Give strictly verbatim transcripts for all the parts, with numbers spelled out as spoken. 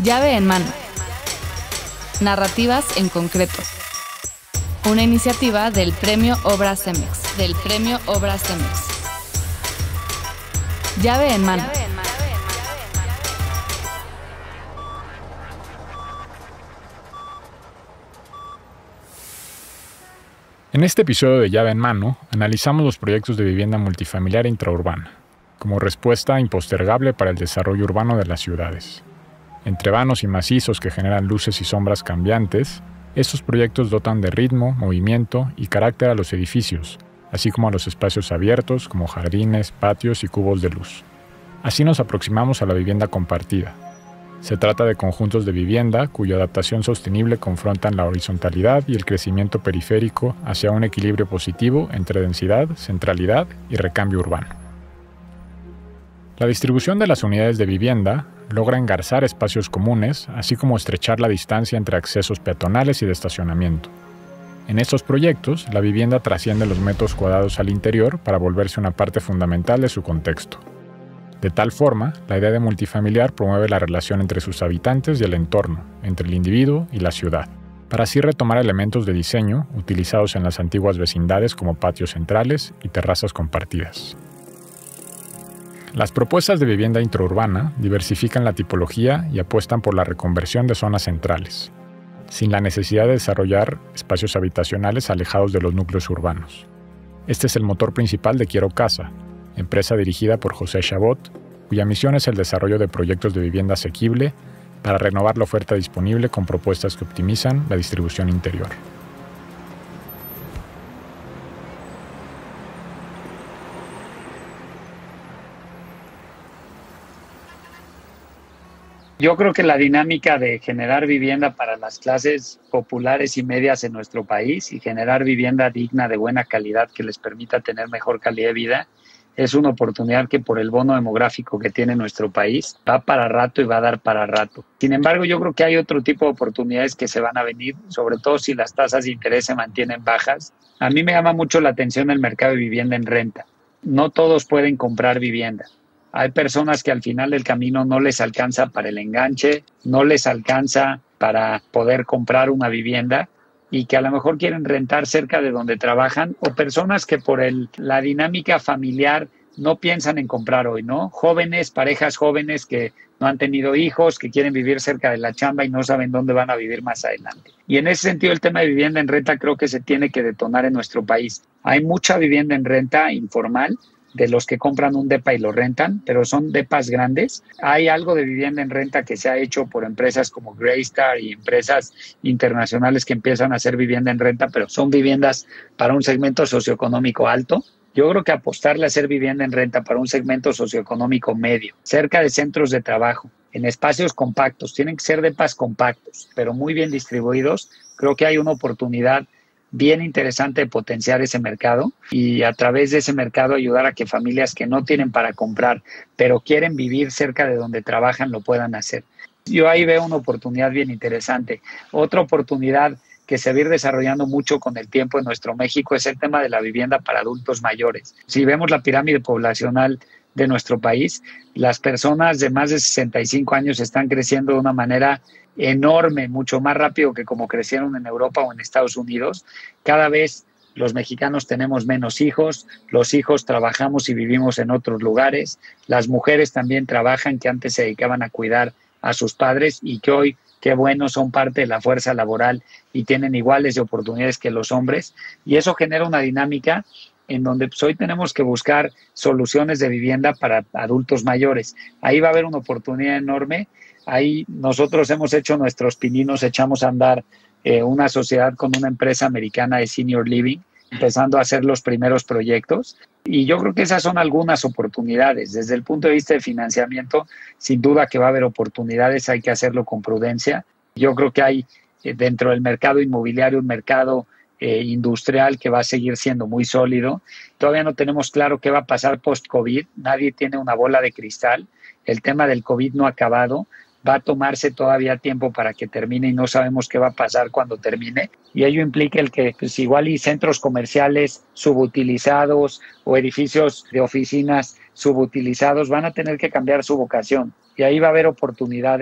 Llave en mano. Narrativas en concreto. Una iniciativa del Premio Obras CEMEX. Del Premio Obras CEMEX. Llave en mano. En este episodio de Llave en Mano, analizamos los proyectos de vivienda multifamiliar intraurbana, como respuesta impostergable para el desarrollo urbano de las ciudades. Entre vanos y macizos que generan luces y sombras cambiantes, estos proyectos dotan de ritmo, movimiento y carácter a los edificios, así como a los espacios abiertos como jardines, patios y cubos de luz. Así nos aproximamos a la vivienda compartida. Se trata de conjuntos de vivienda cuya adaptación sostenible confrontan la horizontalidad y el crecimiento periférico hacia un equilibrio positivo entre densidad, centralidad y recambio urbano. La distribución de las unidades de vivienda logra engarzar espacios comunes, así como estrechar la distancia entre accesos peatonales y de estacionamiento. En estos proyectos, la vivienda trasciende los metros cuadrados al interior para volverse una parte fundamental de su contexto. De tal forma, la idea de multifamiliar promueve la relación entre sus habitantes y el entorno, entre el individuo y la ciudad, para así retomar elementos de diseño utilizados en las antiguas vecindades como patios centrales y terrazas compartidas. Las propuestas de vivienda intraurbana diversifican la tipología y apuestan por la reconversión de zonas centrales, sin la necesidad de desarrollar espacios habitacionales alejados de los núcleos urbanos. Este es el motor principal de Quiero Casa, empresa dirigida por José Chabot, cuya misión es el desarrollo de proyectos de vivienda asequible para renovar la oferta disponible con propuestas que optimizan la distribución interior. Yo creo que la dinámica de generar vivienda para las clases populares y medias en nuestro país y generar vivienda digna de buena calidad que les permita tener mejor calidad de vida es una oportunidad que por el bono demográfico que tiene nuestro país va para rato y va a dar para rato. Sin embargo, yo creo que hay otro tipo de oportunidades que se van a venir, sobre todo si las tasas de interés se mantienen bajas. A mí me llama mucho la atención el mercado de vivienda en renta. No todos pueden comprar vivienda. Hay personas que al final del camino no les alcanza para el enganche, no les alcanza para poder comprar una vivienda y que a lo mejor quieren rentar cerca de donde trabajan, o personas que por el, la dinámica familiar no piensan en comprar hoy, ¿no? Jóvenes, parejas jóvenes que no han tenido hijos, que quieren vivir cerca de la chamba y no saben dónde van a vivir más adelante. Y en ese sentido el tema de vivienda en renta creo que se tiene que detonar en nuestro país. Hay mucha vivienda en renta informal, de los que compran un depa y lo rentan, pero son depas grandes. Hay algo de vivienda en renta que se ha hecho por empresas como Greystar y empresas internacionales que empiezan a hacer vivienda en renta, pero son viviendas para un segmento socioeconómico alto. Yo creo que apostarle a hacer vivienda en renta para un segmento socioeconómico medio, cerca de centros de trabajo, en espacios compactos, tienen que ser depas compactos, pero muy bien distribuidos. Creo que hay una oportunidad bien interesante de potenciar ese mercado y a través de ese mercado ayudar a que familias que no tienen para comprar, pero quieren vivir cerca de donde trabajan, lo puedan hacer. Yo ahí veo una oportunidad bien interesante. Otra oportunidad que se va a ir desarrollando mucho con el tiempo en nuestro México es el tema de la vivienda para adultos mayores. Si vemos la pirámide poblacional de nuestro país, las personas de más de sesenta y cinco años están creciendo de una manera enorme, mucho más rápido que como crecieron en Europa o en Estados Unidos. Cada vez los mexicanos tenemos menos hijos, los hijos trabajamos y vivimos en otros lugares, las mujeres también trabajan que antes se dedicaban a cuidar a sus padres y que hoy, qué bueno, son parte de la fuerza laboral y tienen iguales de oportunidades que los hombres, y eso genera una dinámica en donde pues, hoy tenemos que buscar soluciones de vivienda para adultos mayores. Ahí va a haber una oportunidad enorme. Ahí nosotros hemos hecho nuestros pininos, echamos a andar eh, una sociedad con una empresa americana de Senior Living, empezando a hacer los primeros proyectos. Y yo creo que esas son algunas oportunidades. Desde el punto de vista de financiamiento, sin duda que va a haber oportunidades, hay que hacerlo con prudencia. Yo creo que hay eh, dentro del mercado inmobiliario un mercado eh, industrial que va a seguir siendo muy sólido. Todavía no tenemos claro qué va a pasar post-COVID. Nadie tiene una bola de cristal. El tema del COVID no ha acabado. Va a tomarse todavía tiempo para que termine y no sabemos qué va a pasar cuando termine. Y ello implica el que pues, igual y centros comerciales subutilizados o edificios de oficinas subutilizados van a tener que cambiar su vocación. Y ahí va a haber oportunidades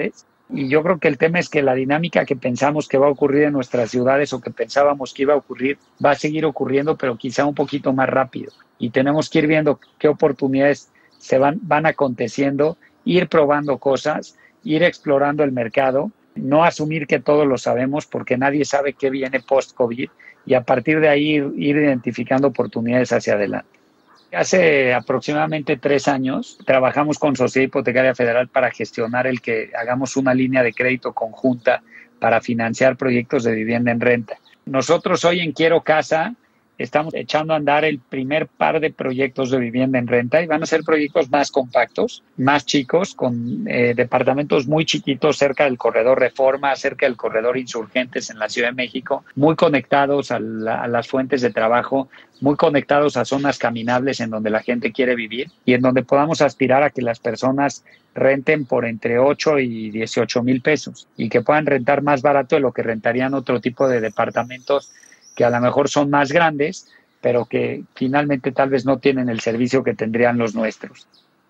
Y yo creo que el tema es que la dinámica que pensamos que va a ocurrir en nuestras ciudades o que pensábamos que iba a ocurrir, va a seguir ocurriendo, pero quizá un poquito más rápido. Y tenemos que ir viendo qué oportunidades se van, van aconteciendo, ir probando cosas, ir explorando el mercado, no asumir que todos lo sabemos porque nadie sabe qué viene post-COVID y a partir de ahí ir, ir identificando oportunidades hacia adelante. Hace aproximadamente tres años trabajamos con Sociedad Hipotecaria Federal para gestionar el que hagamos una línea de crédito conjunta para financiar proyectos de vivienda en renta. Nosotros hoy en Quiero Casa estamos echando a andar el primer par de proyectos de vivienda en renta y van a ser proyectos más compactos, más chicos, con eh, departamentos muy chiquitos cerca del corredor Reforma, cerca del corredor Insurgentes en la Ciudad de México, muy conectados a, la, a las fuentes de trabajo, muy conectados a zonas caminables en donde la gente quiere vivir y en donde podamos aspirar a que las personas renten por entre ocho y dieciocho mil pesos y que puedan rentar más barato de lo que rentarían otro tipo de departamentos que a lo mejor son más grandes, pero que finalmente tal vez no tienen el servicio que tendrían los nuestros.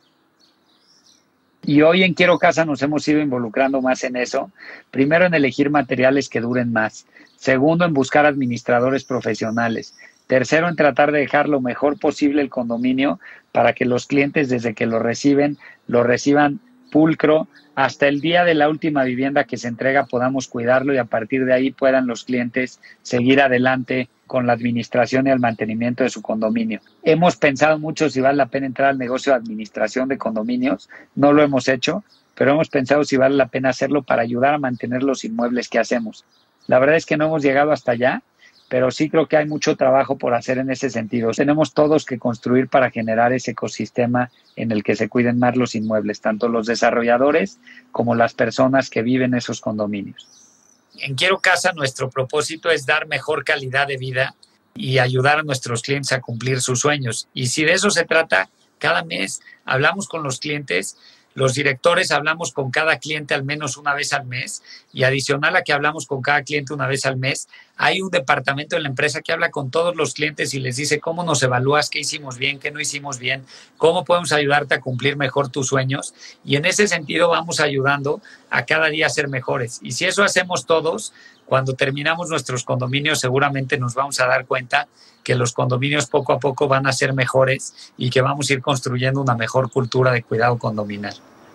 Y hoy en Quiero Casa nos hemos ido involucrando más en eso. Primero, en elegir materiales que duren más. Segundo, en buscar administradores profesionales. Tercero, en tratar de dejar lo mejor posible el condominio para que los clientes, desde que lo reciben, lo reciban pulcro, hasta el día de la última vivienda que se entrega podamos cuidarlo y a partir de ahí puedan los clientes seguir adelante con la administración y el mantenimiento de su condominio. Hemos pensado mucho si vale la pena entrar al negocio de administración de condominios, no lo hemos hecho, pero hemos pensado si vale la pena hacerlo para ayudar a mantener los inmuebles que hacemos. La verdad es que no hemos llegado hasta allá, pero sí creo que hay mucho trabajo por hacer en ese sentido. Tenemos todos que construir para generar ese ecosistema en el que se cuiden más los inmuebles, tanto los desarrolladores como las personas que viven en esos condominios. En Quiero Casa nuestro propósito es dar mejor calidad de vida y ayudar a nuestros clientes a cumplir sus sueños. Y si de eso se trata, cada mes hablamos con los clientes. Los directores hablamos con cada cliente al menos una vez al mes y adicional a que hablamos con cada cliente una vez al mes, hay un departamento en la empresa que habla con todos los clientes y les dice cómo nos evalúas, qué hicimos bien, qué no hicimos bien, cómo podemos ayudarte a cumplir mejor tus sueños y en ese sentido vamos ayudando a cada día a ser mejores. Y si eso hacemos todos, cuando terminamos nuestros condominios seguramente nos vamos a dar cuenta que los condominios poco a poco van a ser mejores y que vamos a ir construyendo una mejor cultura de cuidado condominal.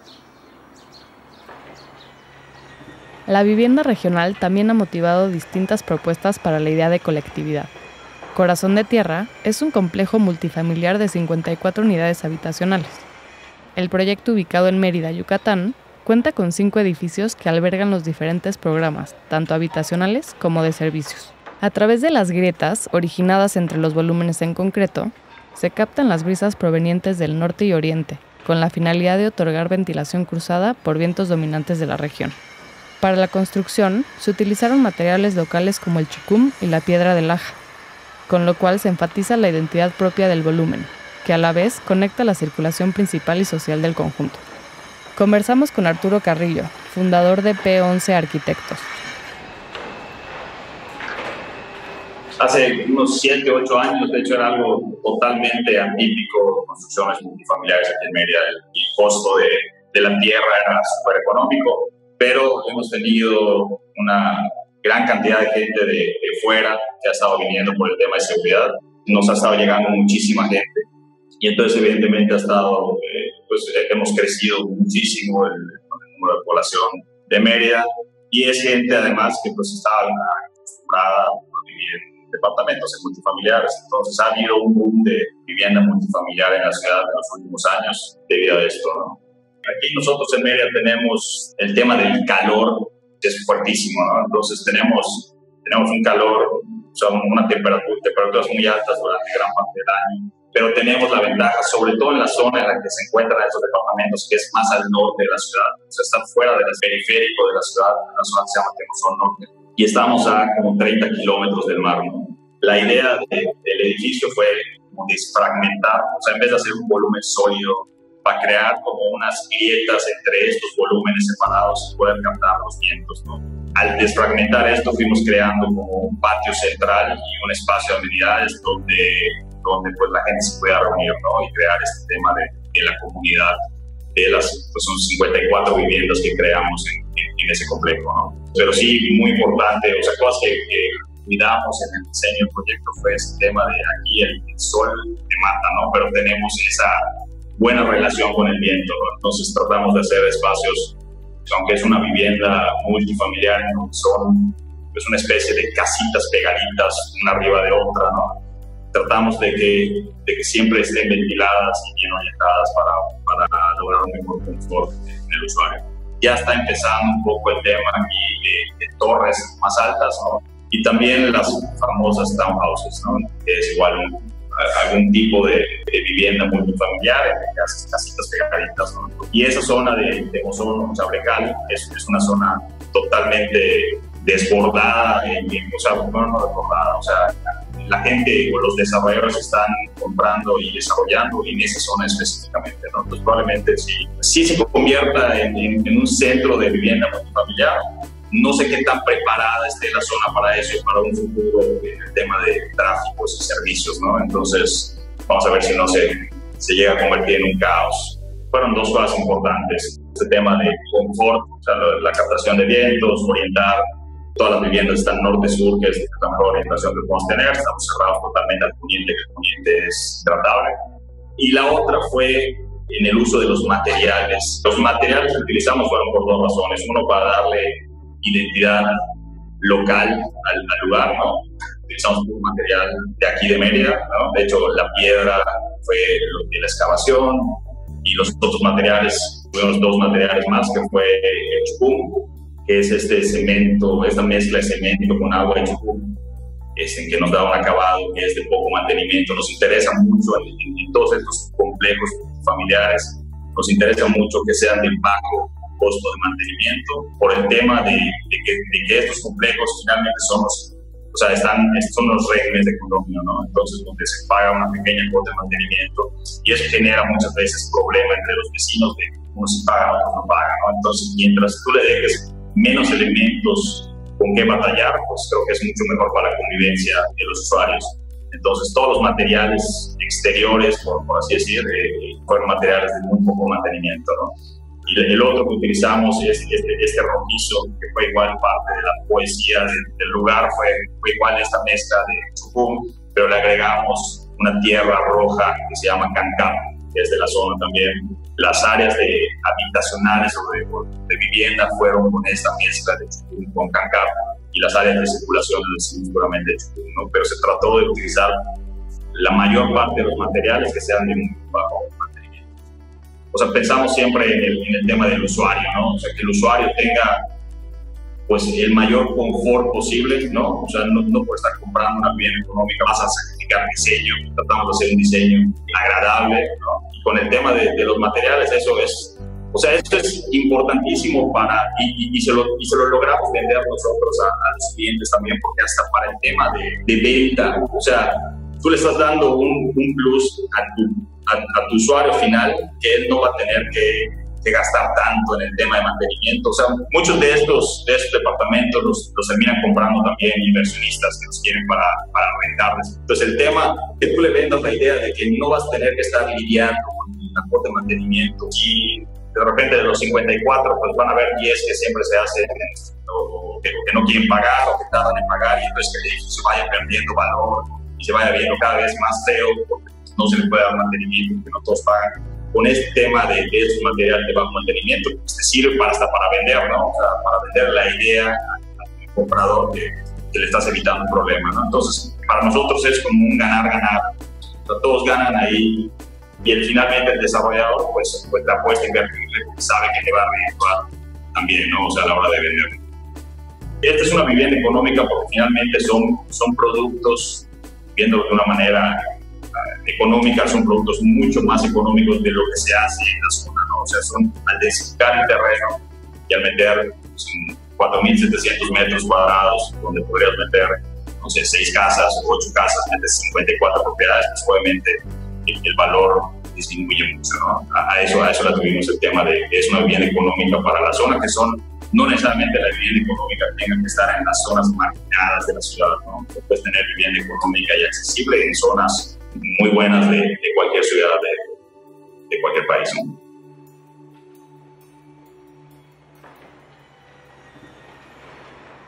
La vivienda regional también ha motivado distintas propuestas para la idea de colectividad. Corazón de Tierra es un complejo multifamiliar de cincuenta y cuatro unidades habitacionales. El proyecto, ubicado en Mérida, Yucatán, cuenta con cinco edificios que albergan los diferentes programas, tanto habitacionales como de servicios. A través de las grietas, originadas entre los volúmenes en concreto, se captan las brisas provenientes del norte y oriente, con la finalidad de otorgar ventilación cruzada por vientos dominantes de la región. Para la construcción, se utilizaron materiales locales como el chucum y la piedra de laja, con lo cual se enfatiza la identidad propia del volumen, que a la vez conecta la circulación principal y social del conjunto. Conversamos con Arturo Carrillo, fundador de P once Arquitectos. Hace unos siete, ocho años, de hecho, era algo totalmente atípico, construcciones multifamiliares aquí en Mérida. El, el costo de, de la tierra era súper económico, pero hemos tenido una gran cantidad de gente de, de fuera que ha estado viniendo por el tema de seguridad. Nos ha estado llegando muchísima gente y entonces, evidentemente, ha estado, eh, pues, hemos crecido muchísimo el, el número de población de Mérida y es gente, además, que pues estaba acostumbrada a vivir en departamentos en multifamiliares. Entonces ha habido un boom de vivienda multifamiliar en la ciudad en los últimos años debido a esto, ¿no? Aquí nosotros en Mérida tenemos el tema del calor, que es fuertísimo, ¿no? Entonces tenemos, tenemos un calor, son una temperatura, temperaturas muy altas durante gran parte del año, pero tenemos la ventaja, sobre todo en la zona en la que se encuentran estos departamentos, que es más al norte de la ciudad, o sea, están fuera del periférico de la ciudad, en la zona que se llama Temozón Norte, y estamos a como treinta kilómetros del mar, ¿no? La idea de, del edificio fue como desfragmentar, o sea, en vez de hacer un volumen sólido, para crear como unas grietas entre estos volúmenes separados y poder captar los vientos, ¿no? Al desfragmentar esto, fuimos creando como un patio central y un espacio de amenidades donde, donde pues, la gente se pueda reunir, ¿no? Y crear este tema de, de la comunidad, de las, pues son cincuenta y cuatro viviendas que creamos en, en en ese complejo, ¿no? Pero sí, muy importante, o sea, cosas que, que cuidamos en el diseño del proyecto fue ese tema de aquí el, el sol te mata, ¿no? Pero tenemos esa buena relación con el viento, ¿no? Entonces tratamos de hacer espacios, aunque es una vivienda multifamiliar, ¿no? Son es una especie de casitas pegaditas una arriba de otra, ¿no? Tratamos de que, de que siempre estén ventiladas y bien orientadas para, para lograr un mejor confort en el usuario. Ya está empezando un poco el tema aquí de, de torres más altas, ¿no? Y también las famosas townhouses, ¿no? Que es igual un, algún tipo de, de vivienda multifamiliar, que hace casitas pegaditas, ¿no? Y esa zona de, de Ozono, Chabrecal, es, es una zona totalmente desbordada, en, en, o sea, bueno, no desbordada, o sea, la gente o los desarrolladores están comprando y desarrollando en esa zona específicamente, ¿no? Entonces probablemente sí, sí se convierta en, en, en un centro de vivienda multifamiliar. No sé qué tan preparada esté la zona para eso, para un futuro en el tema de tráficos y servicios, ¿no? Entonces vamos a ver si no se, se llega a convertir en un caos. Fueron dos cosas importantes, este tema de confort, o sea, la, la captación de vientos, orientar. Todas las viviendas están norte-sur, que es la mejor orientación que podemos tener. Estamos cerrados totalmente al poniente, que el poniente es tratable. Y la otra fue en el uso de los materiales. Los materiales que utilizamos fueron por dos razones. Uno, para darle identidad local al, al lugar, ¿no? Utilizamos un material de aquí de Mérida, ¿no? De hecho, la piedra fue lo de la excavación y los otros materiales, tuvimos dos materiales más, que fue el chupum, que es este cemento, esta mezcla de cemento con agua y chupum, es en que nos da un acabado que es de poco mantenimiento. Nos interesa mucho en, en, en todos estos complejos familiares, nos interesa mucho que sean de bajo costo de mantenimiento, por el tema de, de, que, de que estos complejos finalmente son los, o sea, están, son los regímenes de condominio, ¿no? Entonces, donde se paga una pequeña cuota de mantenimiento, y eso genera muchas veces problemas entre los vecinos de unos sí pagan, otros no pagan, ¿no? Entonces, mientras tú le dejes menos elementos con qué batallar, pues creo que es mucho mejor para la convivencia de los usuarios. Entonces, todos los materiales exteriores, por, por así decir, eh, fueron materiales de muy poco mantenimiento, ¿no? Y el otro que utilizamos es este, este rojizo, que fue igual parte de la poesía del, del lugar, fue, fue igual esta mezcla de chupum, pero le agregamos una tierra roja que se llama cancap, que es de la zona también. Las áreas de habitacionales o de, de vivienda fueron con esta mezcla de chupum con cancap, y las áreas de circulación seguramente de chupum, ¿no? Pero se trató de utilizar la mayor parte de los materiales que sean de muy bajo mantenimiento. O sea, pensamos siempre en el, en el tema del usuario, ¿no? O sea, que el usuario tenga pues el mayor confort posible, ¿no? O sea, no, no por estar comprando una vivienda económica vas a sacrificar diseño. Tratamos de hacer un diseño agradable, ¿no? Y con el tema de, de los materiales, eso es, o sea, esto es importantísimo para, y, y, y, se, lo, y se lo logramos vender nosotros a, a los clientes también, porque hasta para el tema de, de venta, o sea, tú le estás dando un, un plus a tu, a, a tu usuario final, que él no va a tener que, que gastar tanto en el tema de mantenimiento. O sea, muchos de estos, de estos departamentos los, los terminan comprando también inversionistas que los quieren para, para rentarles. Entonces, el tema que tú le vendas la idea de que no vas a tener que estar lidiando con la cuota de mantenimiento, y de repente de los cincuenta y cuatro, pues van a haber diez que siempre se hacen, o que, que no quieren pagar, o que tardan en pagar, y entonces que el edificio se vaya perdiendo valor y se vaya viendo cada vez más feo, porque no se le puede dar mantenimiento, porque no todos pagan. Con este tema de, de estos materiales de bajo mantenimiento, pues te sirve para, hasta para vender, ¿no? O sea, para vender la idea al comprador que, que le estás evitando un problema, ¿no? Entonces, para nosotros es como un ganar-ganar. O sea, todos ganan ahí, y el, finalmente el desarrollador, pues, pues la apuesta invertible, sabe que le va a redituar también, ¿no? O sea, a la hora de vender. Esta es una vivienda económica porque finalmente son, son productos, viendo de una manera económica, son productos mucho más económicos de lo que se hace en la zona, ¿no? O sea, son al densificar el terreno y al meter pues, cuatro mil setecientos metros cuadrados, donde podrías meter, no sé, seis casas o ocho casas, metes cincuenta y cuatro propiedades, pues obviamente el, el valor disminuye mucho, ¿no? A, a eso a eso la tuvimos el tema de que es una vivienda económica para la zona, que son, no necesariamente la vivienda económica tenga que estar en las zonas marginadas de la ciudad, ¿no? Puedes tener vivienda económica y accesible en zonas muy buenas de, de cualquier ciudad de, de cualquier país, ¿no?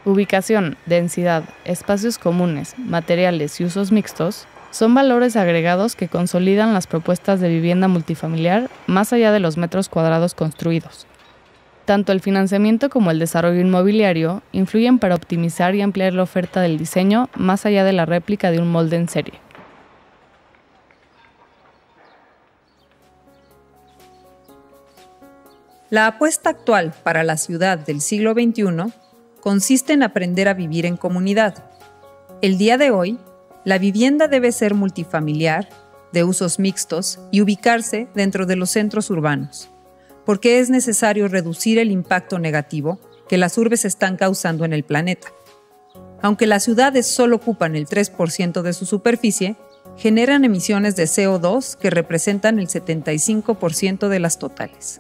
Ubicación, densidad, espacios comunes, materiales y usos mixtos son valores agregados que consolidan las propuestas de vivienda multifamiliar más allá de los metros cuadrados construidos. Tanto el financiamiento como el desarrollo inmobiliario influyen para optimizar y ampliar la oferta del diseño más allá de la réplica de un molde en serie. La apuesta actual para la ciudad del siglo veintiuno consiste en aprender a vivir en comunidad. El día de hoy, la vivienda debe ser multifamiliar, de usos mixtos y ubicarse dentro de los centros urbanos, porque es necesario reducir el impacto negativo que las urbes están causando en el planeta. Aunque las ciudades solo ocupan el tres por ciento de su superficie, generan emisiones de C O dos que representan el setenta y cinco por ciento de las totales.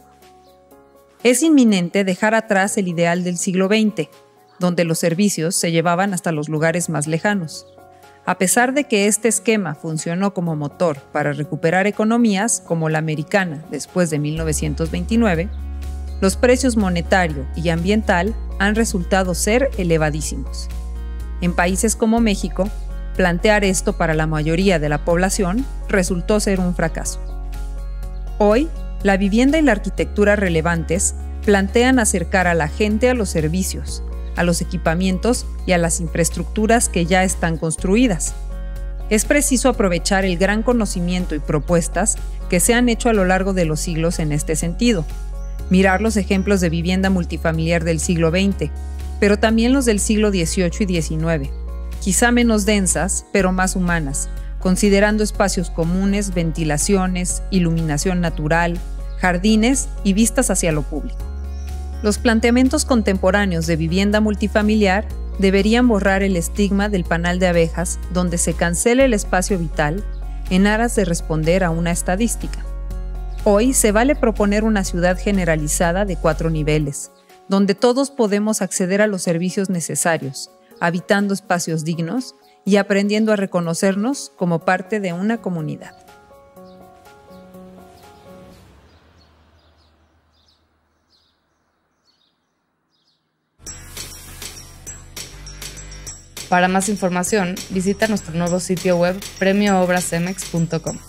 Es inminente dejar atrás el ideal del siglo veinte, donde los servicios se llevaban hasta los lugares más lejanos. A pesar de que este esquema funcionó como motor para recuperar economías como la americana después de mil novecientos veintinueve, los precios monetario y ambiental han resultado ser elevadísimos. En países como México, plantear esto para la mayoría de la población resultó ser un fracaso. Hoy, la vivienda y la arquitectura relevantes plantean acercar a la gente a los servicios, a los equipamientos y a las infraestructuras que ya están construidas. Es preciso aprovechar el gran conocimiento y propuestas que se han hecho a lo largo de los siglos en este sentido. Mirar los ejemplos de vivienda multifamiliar del siglo veinte, pero también los del siglo dieciocho y diecinueve, quizá menos densas, pero más humanas, considerando espacios comunes, ventilaciones, iluminación natural, jardines y vistas hacia lo público. Los planteamientos contemporáneos de vivienda multifamiliar deberían borrar el estigma del panal de abejas donde se cancela el espacio vital en aras de responder a una estadística. Hoy se vale proponer una ciudad generalizada de cuatro niveles, donde todos podemos acceder a los servicios necesarios, habitando espacios dignos y aprendiendo a reconocernos como parte de una comunidad. Para más información, visita nuestro nuevo sitio web premio obras cemex punto com.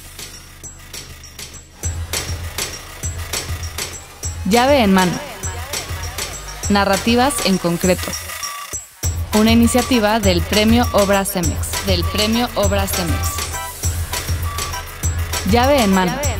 Llave en mano. Narrativas en concreto. Una iniciativa del Premio Obras Cemex. Del Premio Obras Cemex. Llave en mano.